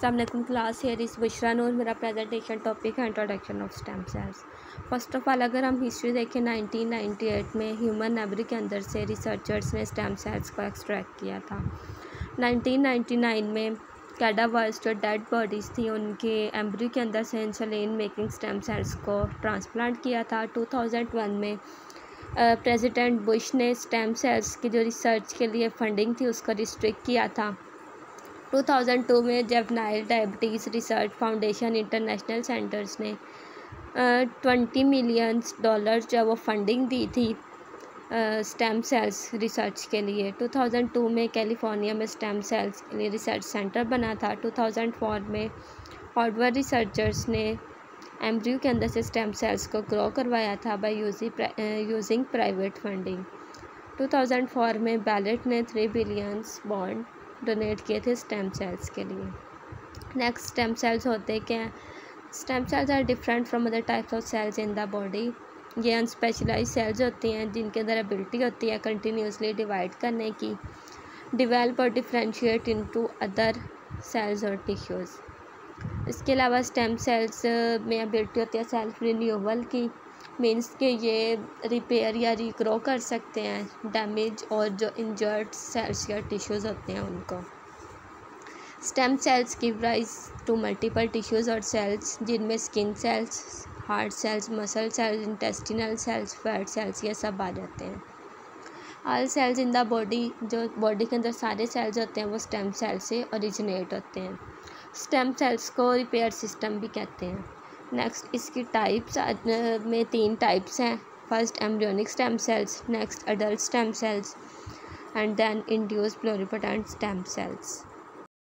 अस्सलाम वालेकुम class, here is Bushra Noor. मेरा प्रेजेंटेशन टॉपिक है introduction of stem cells. First of all अगर हम हिस्ट्री देखें 1998 में ह्यूमन एम्ब्रियो के अंदर से रिसर्चर्स ने स्टेम सेल्स को एक्सट्रैक्ट किया था। 1999 में कैडावर्स जो डेड बॉडीज़ थी उनके एम्ब्रियो के अंदर से इंसुलिन मेकिंग स्टेम सेल्स को ट्रांसप्लांट किया था। 2001 में प्रेसिडेंट बुश ने स्टेम सेल्स की जो रिसर्च के लिए फंडिंग थी उसको रिस्ट्रिक्ट किया था। 2002 में juvenile diabetes research foundation international centres ने $20 मिलियन जो वो फंडिंग दी थी स्टेम सेल्स रिसर्च के लिए। 2002 में कैलिफोर्निया में स्टेम सेल्स के लिए रिसर्च सेंटर बना था। 2004 में हार्वर्ड रिसर्चर्स ने एम्ब्रियो के अंदर से स्टेम सेल्स को ग्रो करवाया था बाय यूजिंग प्राइवेट फंडिंग। 2004 में बैलेट ने 3 बिलियन बॉन्ड डोनेट किए थे स्टेम सेल्स के लिए। नेक्स्ट, स्टेम सेल्स होते क्या हैं? Stem cells are different from other types of cells in the body. ये अनस्पेशलाइज सेल्स होती हैं जिनके अंदर एबिलिटी होती है कंटिन्यूसली डिवाइड करने की, डिवेल्प और डिफ्रेंशिएट इनटू अदर सेल्स और टिश्यूज़। इसके अलावा स्टेम सेल्स में एबिलिटी होती है सेल्फ रिन्यूअल की, मीन्स कि ये रिपेयर या रिग्रो कर सकते हैं डैमेज और जो इंजर्ड सेल्स या टिश्यूज़ होते हैं उनको। Stem cells give rise to multiple tissues और सेल्स जिनमें skin cells, heart cells, muscle cells, intestinal cells, fat cells ये सब आ जाते हैं। All cells in the body, जो बॉडी के अंदर सारे सेल्स होते हैं वो स्टेम सेल से ओरिजिनेट होते हैं। स्टेम सेल्स को रिपेयर सिस्टम भी कहते हैं। नेक्स्ट, इसकी टाइप्स में 3 टाइप्स हैं। First embryonic stem cells, next adult stem cells and then induced pluripotent stem sales.